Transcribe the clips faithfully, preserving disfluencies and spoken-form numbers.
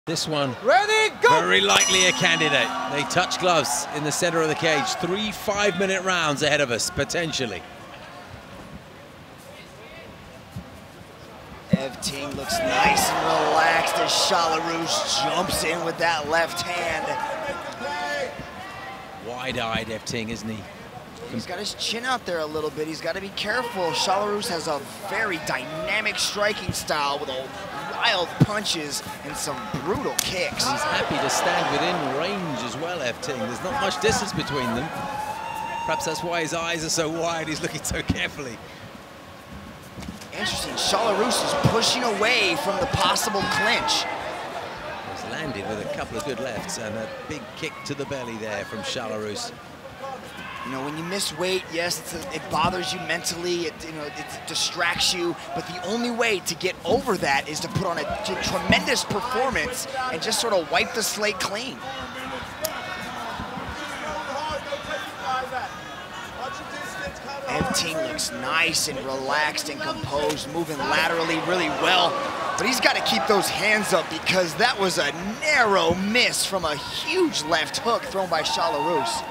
This one, ready, go! Very likely a candidate. They touch gloves in the center of the cage. Three five-minute rounds ahead of us, potentially. Ev Ting looks nice and relaxed as Shalorus jumps in with that left hand. Wide-eyed Ev Ting, isn't he? He's got his chin out there a little bit. He's got to be careful. Shalorus has a very dynamic striking style with a wild punches and some brutal kicks. He's happy to stand within range as well, Ev Ting. There's not much distance between them. Perhaps that's why his eyes are so wide. He's looking so carefully. Interesting. Shalorus is pushing away from the possible clinch. He's landed with a couple of good lefts and a big kick to the belly there from Shalorus. You know, when you miss weight, yes, it's a, it bothers you mentally, it, you know, it distracts you, but the only way to get over that is to put on a tremendous performance and just sort of wipe the slate clean. Ev Ting looks nice and relaxed and composed, moving laterally really well, but he's got to keep those hands up because that was a narrow miss from a huge left hook thrown by Shalorus.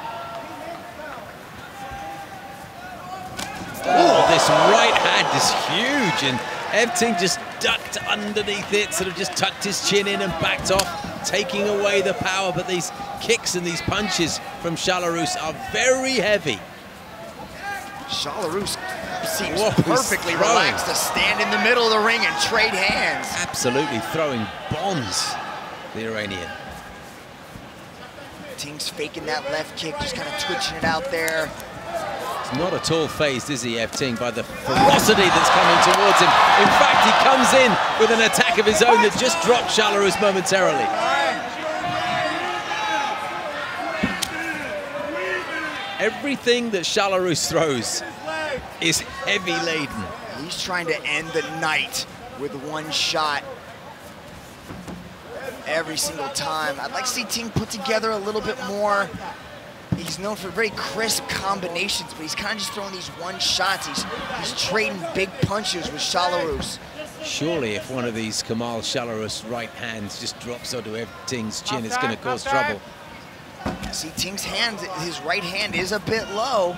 Oh, this right hand is huge, and Ev Ting just ducked underneath it, sort of just tucked his chin in and backed off, taking away the power. But these kicks and these punches from Shalorus are very heavy. Shalorus seems Whoa, perfectly relaxed to stand in the middle of the ring and trade hands. Absolutely throwing bombs, the Iranian. Ting's faking that left kick, just kind of twitching it out there. Not at all phased, is he, Ev Ting, by the ferocity that's coming towards him. In fact, he comes in with an attack of his own that just dropped Shalorus momentarily. Everything that Shalorus throws is heavy laden. He's trying to end the night with one shot every single time. I'd like to see Ting put together a little bit more. He's known for very crisp combinations, but he's kind of just throwing these one shots. He's, he's trading big punches with Shalorus. Surely if one of these Kamal Shalorus right hands just drops onto Ev Ting's chin, it's going to cause trouble. See, Ting's hand, his right hand is a bit low.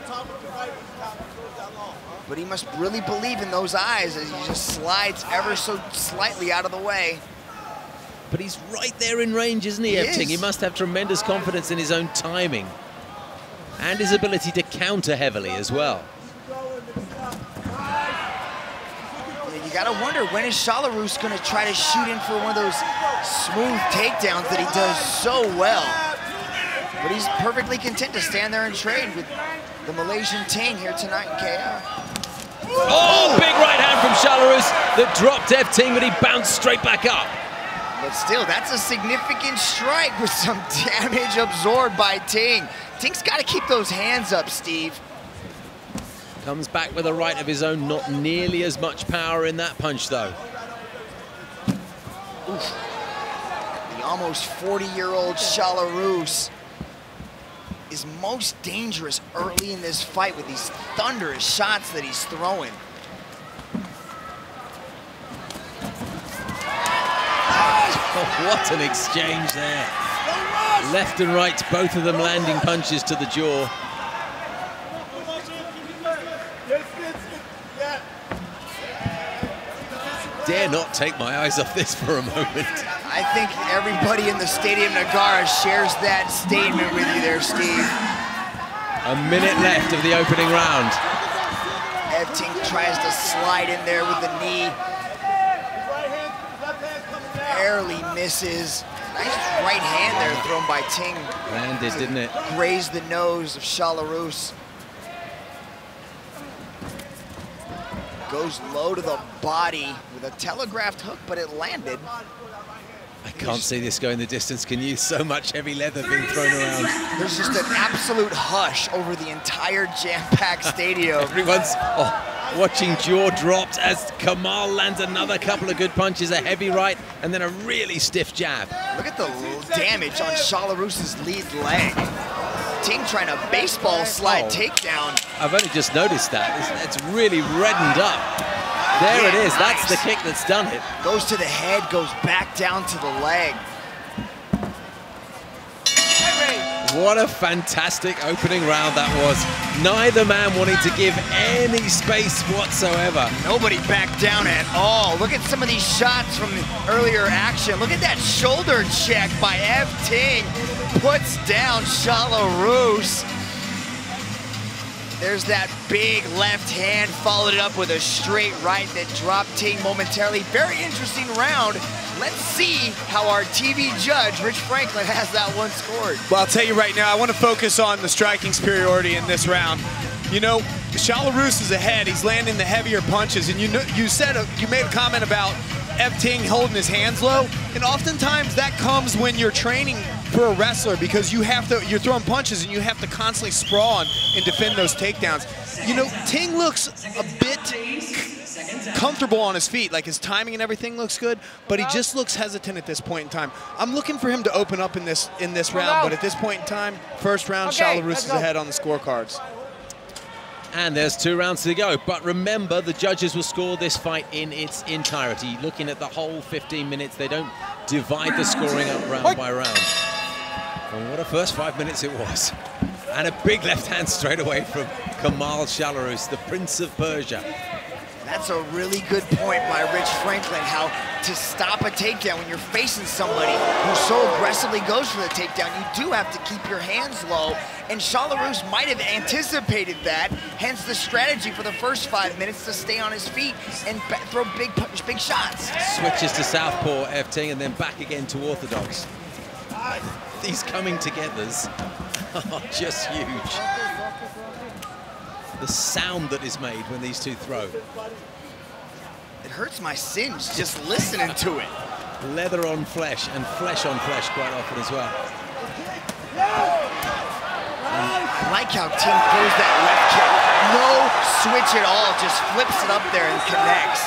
But he must really believe in those eyes as he just slides ever so slightly out of the way. But he's right there in range, isn't he, he Ev Ting? Is. He must have tremendous confidence in his own timing and his ability to counter heavily as well. Yeah, you gotta wonder, when is Shalorus gonna try to shoot in for one of those smooth takedowns that he does so well? But he's perfectly content to stand there and trade with the Malaysian Ting here tonight in K O. Oh, big right hand from Shalorus that dropped Ev Ting, but he bounced straight back up. But still, that's a significant strike with some damage absorbed by Ting. Ting's got to keep those hands up, Steve. Comes back with a right of his own, not nearly as much power in that punch, though. Oof. The almost forty-year-old Shalorus is most dangerous early in this fight with these thunderous shots that he's throwing. Oh, what an exchange there. Left and right, both of them landing punches to the jaw. Dare not take my eyes off this for a moment. I think everybody in the Stadium Nagara shares that statement with you there, Steve. A minute left of the opening round. Ev Ting tries to slide in there with the knee. Barely misses. Nice right hand there thrown by Ting. Landed, didn't it? Grazed the nose of Shalorus. Goes low to the body with a telegraphed hook, but it landed. I can't see this going the distance, can you? So much heavy leather being thrown around. There's just an absolute hush over the entire jam-packed stadium. Everyone's oh, watching jaw dropped as Kamal lands another couple of good punches, a heavy right, and then a really stiff jab. Look at the damage on Shalorus's lead leg. Ting trying to baseball slide oh. takedown. I've only just noticed that. It's, it's really reddened up. There yeah, it is. Nice. That's the kick that's done it. Goes to the head, goes back down to the leg. What a fantastic opening round that was. Neither man wanting to give any space whatsoever. Nobody backed down at all. Look at some of these shots from the earlier action. Look at that shoulder check by Ev Ting. Puts down Shalorus. There's that big left hand, followed it up with a straight right that dropped Ting momentarily. Very interesting round. Let's see how our T V judge, Rich Franklin, has that one scored. Well, I'll tell you right now, I want to focus on the striking superiority in this round. You know, Shalorus is ahead. He's landing the heavier punches, and you know, you said a, you made a comment about Ev Ting holding his hands low, and oftentimes that comes when you're training for a wrestler because you have to, you're throwing punches and you have to constantly sprawl and, and defend those takedowns. You know, Ting looks a bit comfortable on his feet, like his timing and everything looks good, but he just looks hesitant at this point in time. I'm looking for him to open up in this in this round, but at this point in time, first round, okay, Shalorus is ahead on the scorecards. And there's two rounds to go. But remember, the judges will score this fight in its entirety. Looking at the whole fifteen minutes, they don't divide the scoring up round by round. Well, what a first five minutes it was. And a big left hand straight away from Kamal Shalorus, the Prince of Persia. That's a really good point by Rich Franklin, how to stop a takedown when you're facing somebody who so aggressively goes for the takedown, you do have to keep your hands low, and Shalorus might have anticipated that, hence the strategy for the first five minutes to stay on his feet and throw big big shots. Switches to southpaw, Ev Ting, and then back again to orthodox. These coming togethers are just huge. The sound that is made when these two throw. It hurts my sins just listening to it. Leather on flesh and flesh on flesh quite often as well. I like how Ting throws that left kick. No switch at all, just flips it up there and connects.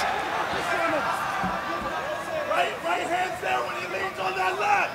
Right, right hand's there when he leans on that left.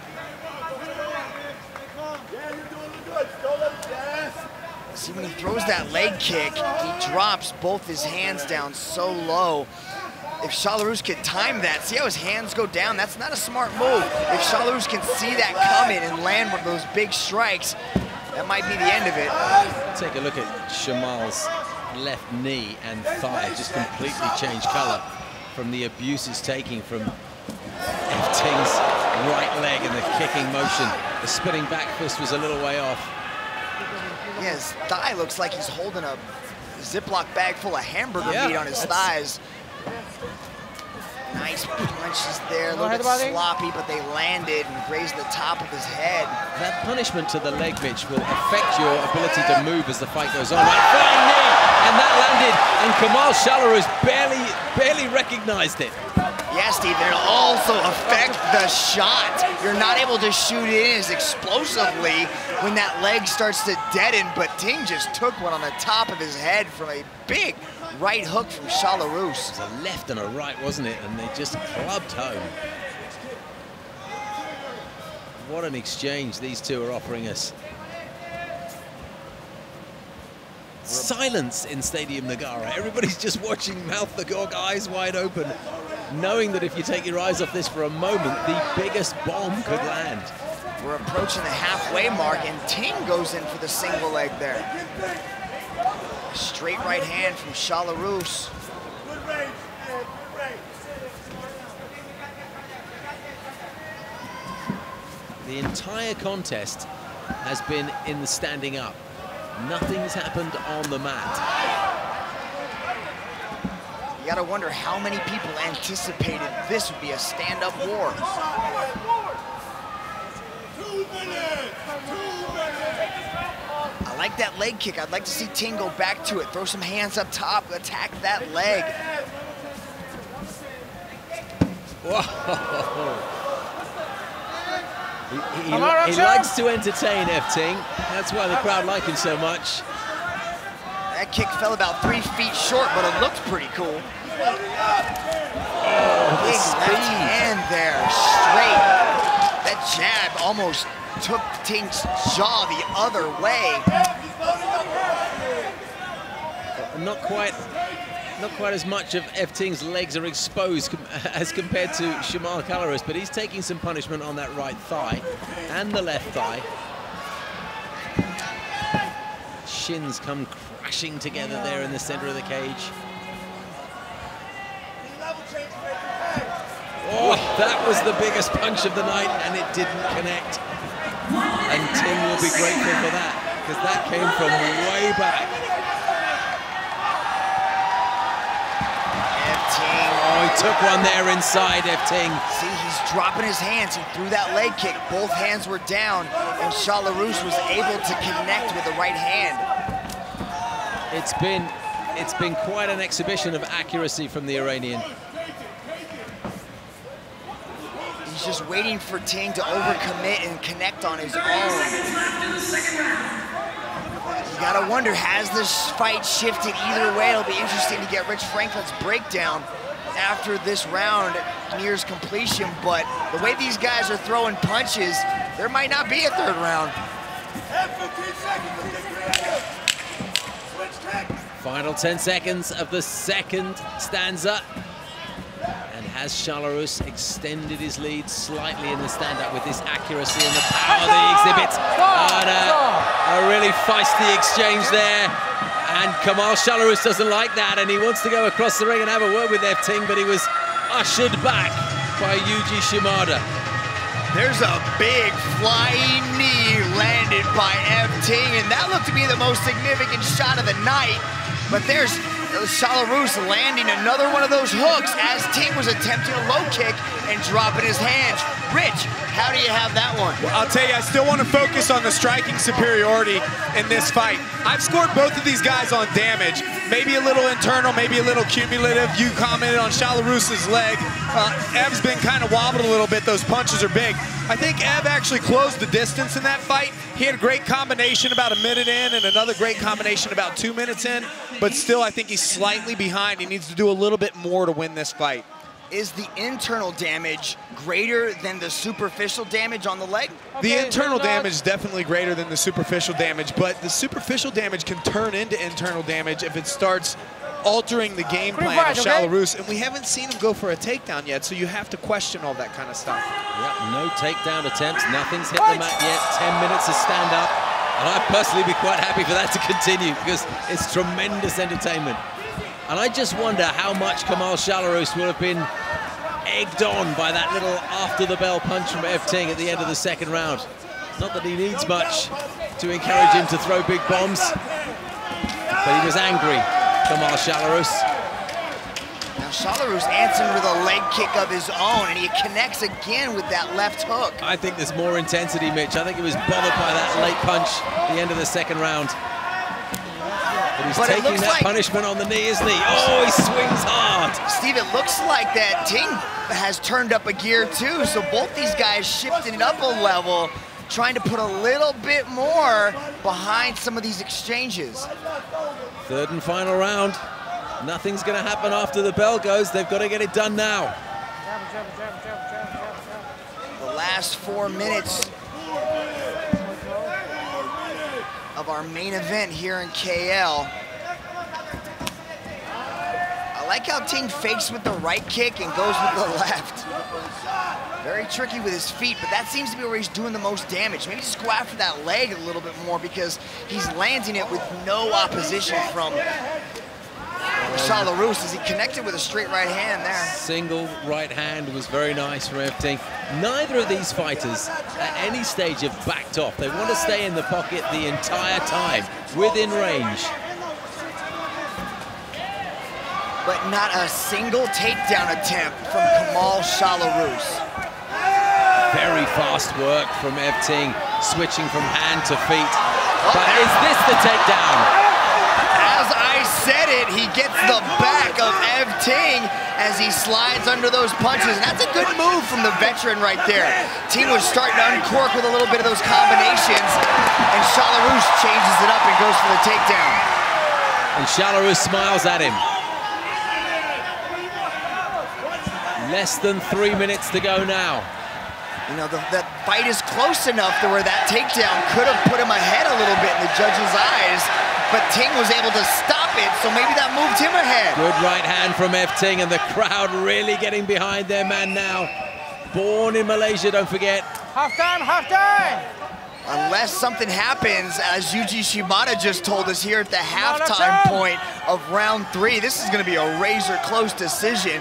Yeah, you're doing good. Go let it dance. See, when he throws that leg kick, he drops both his hands down so low. If Shalorus could time that, see how his hands go down? That's not a smart move. If Shalorus can see that coming and land one of those big strikes, that might be the end of it. Take a look at Shamal's left knee and thigh, just completely changed color from the abuse he's taking from Ev Ting's right leg and the kicking motion. The spinning back fist was a little way off. Yeah, his thigh looks like he's holding a Ziploc bag full of hamburger Yeah, meat on his thighs. Nice punches there, a little bit buddy. sloppy, but they landed and grazed the top of his head. That punishment to the leg, Mitch, will affect your ability to move as the fight goes on. Right, flying knee, and that landed, and Kamal Shalorus barely, barely recognized it. Yeah, Steve, it'll also affect the shot. You're not able to shoot in as explosively when that leg starts to deaden, but Ting just took one on the top of his head from a big right hook from Shalorus. It was a left and a right, wasn't it? And they just clubbed home. What an exchange these two are offering us. Silence in Stadium Nagara. Everybody's just watching, mouth agog, eyes wide open, knowing that if you take your eyes off this for a moment, the biggest bomb could land. We're approaching the halfway mark, and Ting goes in for the single leg there. A straight right hand from Shalorus. Good range, man. Good range. The entire contest has been in the standing up. Nothing's happened on the mat. You gotta wonder how many people anticipated this would be a stand-up war. Two minutes. Two minutes. I like that leg kick. I'd like to see Ting go back to it, throw some hands up top, attack that leg. Whoa! He, he, on, he likes to entertain, Ev Ting. That's why the crowd like him so much. That kick fell about three feet short, but it looked pretty cool. Oh, the Big left speed. hand there, straight. That jab almost took Ting's jaw the other way. Not quite Not quite as much of Ev Ting's legs are exposed com as compared to Kamal Shalorus, but he's taking some punishment on that right thigh and the left thigh. Shins come crashing together there in the center of the cage. Oh, that was the biggest punch of the night, and it didn't connect. And Ting will be grateful for that, because that came from way back. Ev Ting. Oh, he took one there inside, Ev Ting. See, he's dropping his hands. He threw that leg kick. Both hands were down, and Shalorus was able to connect with the right hand. It's been, it's been quite an exhibition of accuracy from the Iranian. He's just waiting for Ting to overcommit and connect on his own. You gotta wonder, has this fight shifted either way? It'll be interesting to get Rich Franklin's breakdown after this round nears completion, but the way these guys are throwing punches, there might not be a third round. Final ten seconds of the second stanza. And has Shalorus extended his lead slightly in the stand-up with this accuracy and the power that he exhibits. And a, a really feisty exchange there. And Kamal Shalorus doesn't like that, and he wants to go across the ring and have a word with Ev Ting, but he was ushered back by Yuji Shimada. There's a big flying knee landed by Ev Ting, and that looked to be the most significant shot of the night. But there's Shalorus landing another one of those hooks as Ting was attempting a low kick and dropping his hands. Rich, how do you have that one? Well, I'll tell you, I still want to focus on the striking superiority in this fight. I've scored both of these guys on damage. Maybe a little internal, maybe a little cumulative. You commented on Shalorus's leg. Uh, Ev's been kind of wobbled a little bit. Those punches are big. I think Ev actually closed the distance in that fight. He had a great combination about a minute in and another great combination about two minutes in, but still I think he's slightly behind. He needs to do a little bit more to win this fight. Is the internal damage greater than the superficial damage on the leg? The internal damage is definitely greater than the superficial damage, but the superficial damage can turn into internal damage if it starts altering the game plan of Shalorus, and we haven't seen him go for a takedown yet, so you have to question all that kind of stuff. Yep, no takedown attempts, nothing's hit the mat yet, ten minutes of stand-up, and I'd personally be quite happy for that to continue because it's tremendous entertainment. And I just wonder how much Kamal Shalorus will have been egged on by that little after-the-bell punch from Ev Ting at the end of the second round. Not that he needs much to encourage him to throw big bombs, but he was angry, Kamal Shalorus. Now Shalorus answered with a leg kick of his own, and he connects again with that left hook. I think there's more intensity, Mitch. I think he was bothered by that late punch at the end of the second round. But he's but taking that like, punishment on the knee, isn't he? Oh, he swings hard. Steve, it looks like that Ting has turned up a gear too, so both these guys shifting it up a level, trying to put a little bit more behind some of these exchanges. Third and final round. Nothing's going to happen after the bell goes. They've got to get it done now. The last four minutes of our main event here in K L. I like how Ting fakes with the right kick and goes with the left. Very tricky with his feet, but that seems to be where he's doing the most damage. Maybe just go after that leg a little bit more because he's landing it with no opposition from Shalorus as he connected with a straight right hand there. Single right hand was very nice from Ev Ting. Neither of these fighters at any stage have backed off. They want to stay in the pocket the entire time, within range. But not a single takedown attempt from Kamal Shalorus. Very fast work from Ev Ting, switching from hand to feet. But is this the takedown? As I said it, he gets the back of Ev Ting as he slides under those punches. And that's a good move from the veteran right there. Ting was starting to uncork with a little bit of those combinations, and Shalorus changes it up and goes for the takedown. And Shalorus smiles at him. Less than three minutes to go now. You know, the, that fight is close enough to where that takedown could have put him ahead a little bit in the judge's eyes. but Ting was able to stop it, so maybe that moved him ahead. Good right hand from Ev Ting, and the crowd really getting behind their man now. Born in Malaysia, don't forget. Half time, half time! Unless something happens, as Yuji Shimada just told us here at the halftime point of round three, this is going to be a razor-close decision.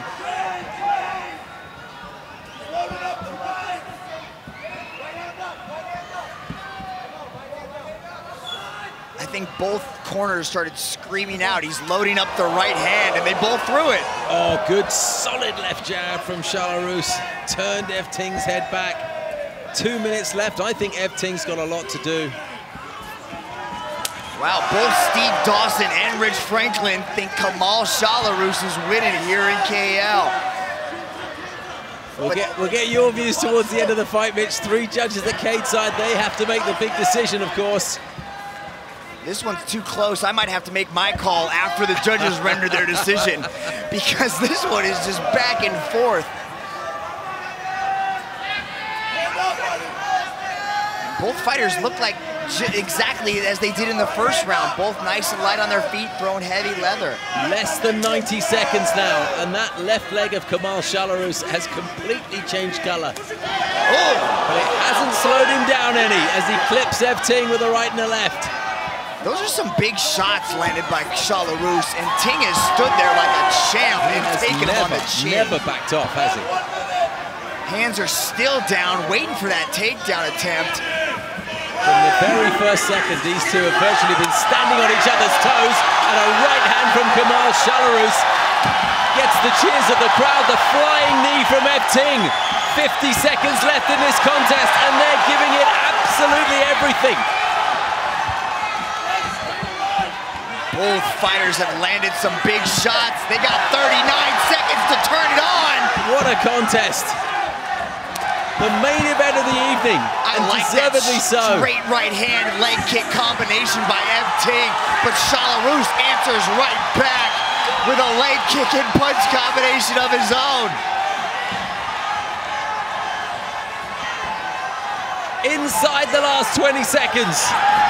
I think both corners started screaming out. He's loading up the right hand, and they both threw it. Oh, good solid left jab from Shalorus. Turned Ev Ting's head back. Two minutes left. I think Ev Ting's got a lot to do. Wow, both Steve Dawson and Rich Franklin think Kamal Shalorus is winning here in K L. We'll get, we'll get your views towards the end of the fight, Mitch. Three judges at Cade side. They have to make the big decision, of course. This one's too close. I might have to make my call after the judges render their decision, because this one is just back and forth. Both fighters look like exactly as they did in the first round. Both nice and light on their feet, throwing heavy leather. Less than ninety seconds now, and that left leg of Kamal Shalorus has completely changed color. Oh! But it hasn't slowed him down any as he clips Ev Ting with a right and a left. Those are some big shots landed by Shalorus, and Ting has stood there like a champ and taken him on the chin. Never backed off, has he? Hands are still down, waiting for that takedown attempt. From the very first second, these two have virtually been standing on each other's toes, and a right hand from Kamal Shalorus gets the cheers of the crowd. The flying knee from Ev Ting. fifty seconds left in this contest, and they're giving it absolutely everything. Both fighters have landed some big shots. They got thirty-nine seconds to turn it on. What a contest. The main event of the evening, I and like deservedly that so. Straight right hand leg kick combination by Ev Ting, but Shalorus answers right back with a leg kick and punch combination of his own. Inside the last twenty seconds.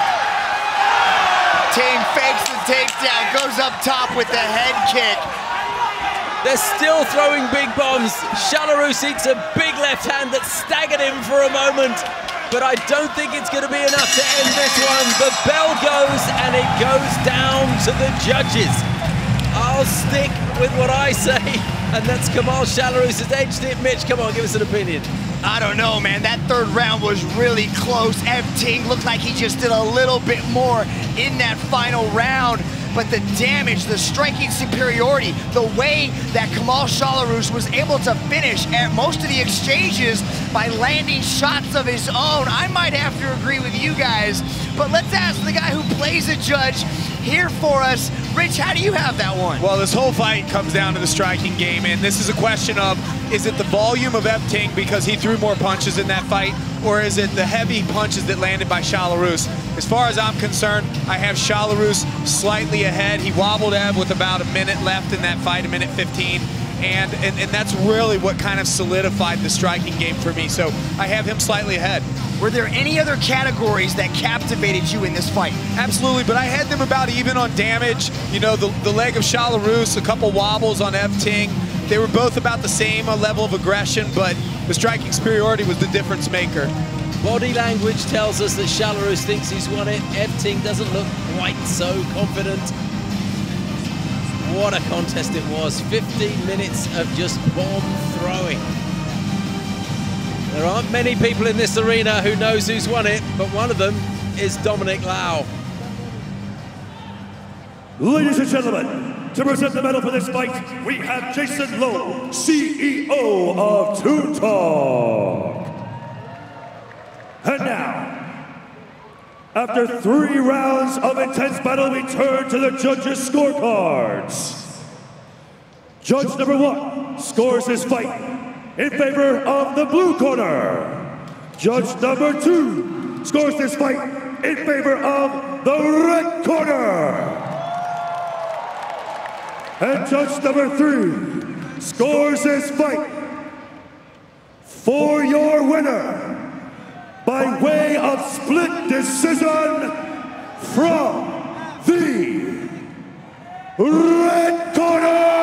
Ting fakes the takedown, goes up top with the head kick. They're still throwing big bombs. Shalorus eats a big left hand that staggered him for a moment, but I don't think it's going to be enough to end this one. The bell goes, and it goes down to the judges. I'll stick with what I say, and that's Kamal Shalorus has edged it. Mitch, come on, give us an opinion. I don't know, man. That third round was really close. Ev Ting looked like he just did a little bit more in that final round. But the damage, the striking superiority, the way that Kamal Shalorus was able to finish at most of the exchanges by landing shots of his own, I might have to agree with you guys. But let's ask the guy who plays a judge here for us. Rich, how do you have that one? Well, this whole fight comes down to the striking game, and this is a question of, is it the volume of Ev Ting because he threw more punches in that fight, or is it the heavy punches that landed by Shalorus? As far as I'm concerned, I have Shalorus slightly ahead. He wobbled Ev with about a minute left in that fight, a minute fifteen. And, and, and that's really what kind of solidified the striking game for me. So I have him slightly ahead. Were there any other categories that captivated you in this fight? Absolutely, but I had them about even on damage. You know, the, the leg of Shalorus, a couple wobbles on Ev Ting. They were both about the same level of aggression, but the striking superiority was the difference maker. Body language tells us that Shalorus thinks he's won it. Ev Ting doesn't look quite so confident. What a contest it was. fifteen minutes of just bomb throwing. There aren't many people in this arena who knows who's won it, but one of them is Dominic Lau. Ladies and gentlemen, to present the medal for this fight, we have Jason Lowe, C E O of Toon Talk. And now, after three rounds of intense battle, we turn to the judges' scorecards. Judge number one scores his fight in favor of the blue corner. Judge number two scores this fight in favor of the red corner. And judge number three scores this fight for your winner by way of split decision from the red corner.